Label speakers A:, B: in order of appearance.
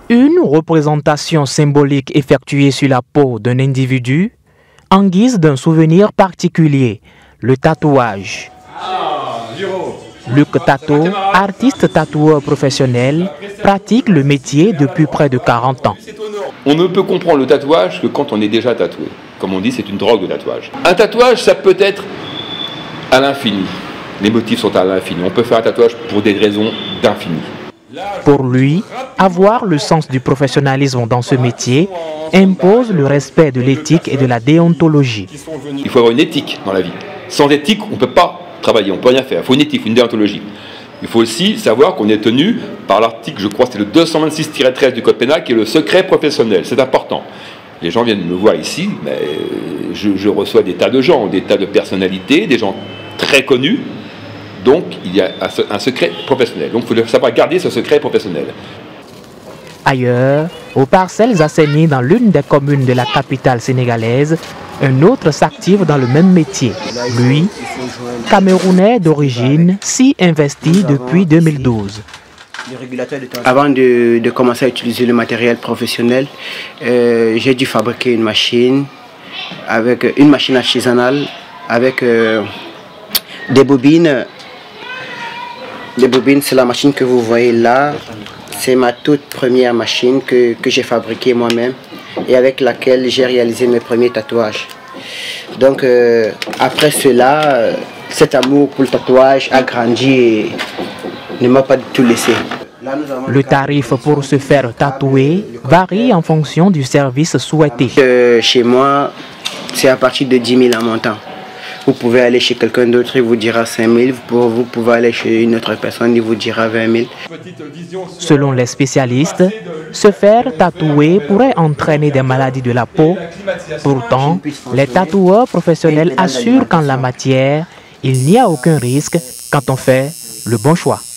A: Une représentation symbolique effectuée sur la peau d'un individu en guise d'un souvenir particulier, le tatouage. Luc Tato, artiste tatoueur professionnel, pratique le métier depuis près de 40 ans.
B: On ne peut comprendre le tatouage que quand on est déjà tatoué. Comme on dit, c'est une drogue, le tatouage. Un tatouage, ça peut être à l'infini. Les motifs sont à l'infini. On peut faire un tatouage pour des raisons d'infini.
A: Pour lui, avoir le sens du professionnalisme dans ce métier impose le respect de l'éthique et de la déontologie.
B: Il faut avoir une éthique dans la vie. Sans éthique, on ne peut pas travailler, on ne peut rien faire. Il faut une éthique, une déontologie. Il faut aussi savoir qu'on est tenu par l'article, je crois, c'est le 226-13 du Code pénal, qui est le secret professionnel. C'est important. Les gens viennent me voir ici, mais je reçois des tas de gens, des tas de personnalités, des gens très connus. Donc, il y a un secret professionnel. Donc, il faut savoir garder ce secret professionnel.
A: Ailleurs, aux parcelles assainies dans l'une des communes de la capitale sénégalaise, un autre s'active dans le même métier. Lui, Camerounais d'origine, s'y investit depuis 2012.
C: Avant de commencer à utiliser le matériel professionnel, j'ai dû fabriquer une machine artisanale avec des bobines. Des bobines, c'est la machine que vous voyez là. C'est ma toute première machine que j'ai fabriquée moi-même et avec laquelle j'ai réalisé mes premiers tatouages. Donc après cela, cet amour pour le tatouage a grandi et ne m'a pas du tout laissé.
A: Le tarif pour se faire tatouer varie en fonction du service souhaité.
C: Chez moi, c'est à partir de 10 000 en montant. Vous pouvez aller chez quelqu'un d'autre, il vous dira 5 000. Vous pouvez aller chez une autre personne, il vous dira 20 000.
A: Selon les spécialistes, se faire tatouer pourrait entraîner des maladies de la peau. Pourtant, les tatoueurs professionnels assurent qu'en la matière, il n'y a aucun risque quand on fait le bon choix.